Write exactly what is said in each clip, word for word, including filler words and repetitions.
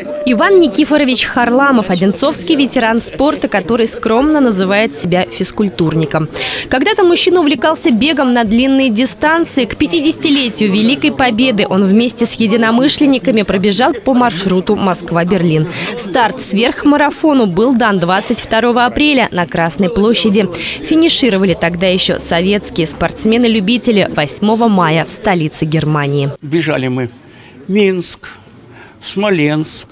Иван Никифорович Харламов – одинцовский ветеран спорта, который скромно называет себя физкультурником. Когда-то мужчина увлекался бегом на длинные дистанции. К пятидесятилетию Великой Победы он вместе с единомышленниками пробежал по маршруту Москва-Берлин. Старт сверхмарафону был дан двадцать второго апреля на Красной площади. Финишировали тогда еще советские спортсмены-любители восьмого мая в столице Германии. Бежали мы Минск, Смоленск,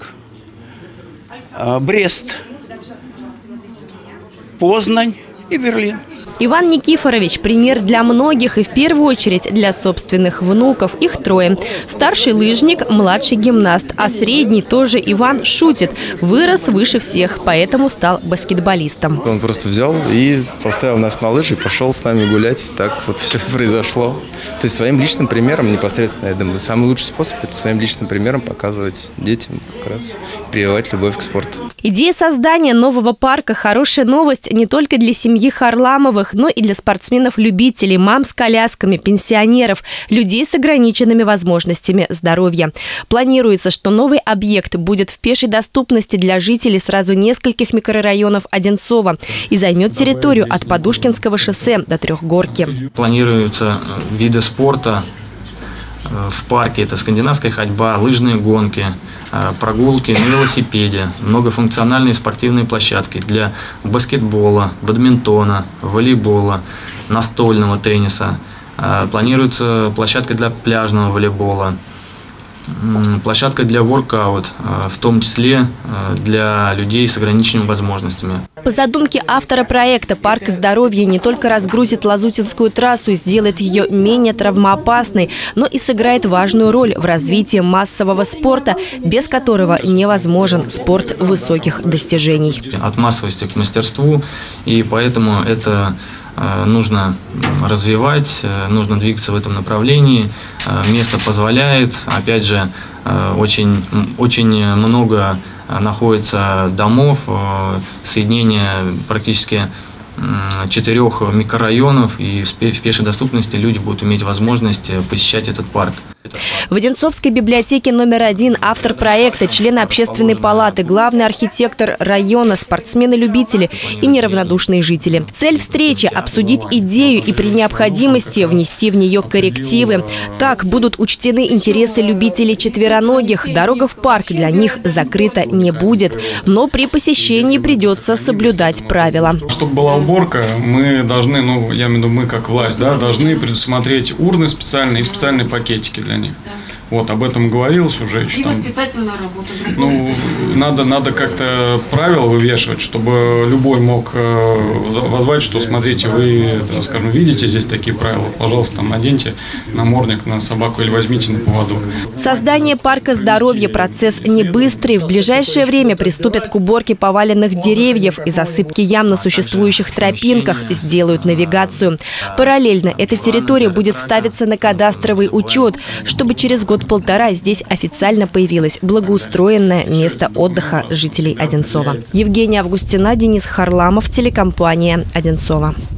Брест, Познань и Берлин. Иван Никифорович – пример для многих и в первую очередь для собственных внуков. Их трое. Старший лыжник, младший гимнаст, а средний тоже Иван шутит. Вырос выше всех, поэтому стал баскетболистом. Он просто взял и поставил нас на лыжи и пошел с нами гулять. Так вот все произошло. То есть своим личным примером непосредственно, я думаю, самый лучший способ – это своим личным примером показывать детям, как раз прививать любовь к спорту. Идея создания нового парка – хорошая новость не только для семьи Харламовых, но и для спортсменов-любителей, мам с колясками, пенсионеров, людей с ограниченными возможностями здоровья. Планируется, что новый объект будет в пешей доступности для жителей сразу нескольких микрорайонов Одинцова и займет территорию от Подушкинского шоссе до Трехгорки. Планируются виды спорта в парке. Это скандинавская ходьба, лыжные гонки, прогулки на велосипеде, многофункциональные спортивные площадки для баскетбола, бадминтона, волейбола, настольного тенниса. Планируется площадка для пляжного волейбола, площадка для воркаут, в том числе для людей с ограниченными возможностями. По задумке автора проекта, парк здоровья не только разгрузит Лазутинскую трассу и сделает ее менее травмоопасной, но и сыграет важную роль в развитии массового спорта, без которого невозможен спорт высоких достижений. От массовости к мастерству, и поэтому это нужно развивать, нужно двигаться в этом направлении. Место позволяет, опять же, очень, очень много находится домов, соединение практически четырех микрорайонов, и в пешей доступности люди будут иметь возможность посещать этот парк. В Одинцовской библиотеке номер один автор проекта, члены общественной палаты, главный архитектор района, спортсмены-любители и неравнодушные жители. Цель встречи – обсудить идею и при необходимости внести в нее коррективы. Так будут учтены интересы любителей четвероногих. Дорога в парк для них закрыта не будет. Но при посещении придется соблюдать правила. Чтобы была уборка, мы должны, ну, я имею в виду мы как власть, да, должны предусмотреть урны специальные и специальные пакетики для них. Вот, об этом говорилось уже. И воспитательная работа. Ну, надо, надо как-то правила вывешивать, чтобы любой мог возвать, что, смотрите, вы, скажем, видите здесь такие правила, пожалуйста, там, наденьте намордник на собаку или возьмите на поводок. Создание парка здоровья – процесс не быстрый. В ближайшее время приступят к уборке поваленных деревьев и засыпке ям на существующих тропинках, сделают навигацию. Параллельно эта территория будет ставиться на кадастровый учет, чтобы через год-полтора здесь официально появилось благоустроенное место отдыха жителей Одинцова. Евгения Августина, Денис Харламов, телекомпания «Одинцова».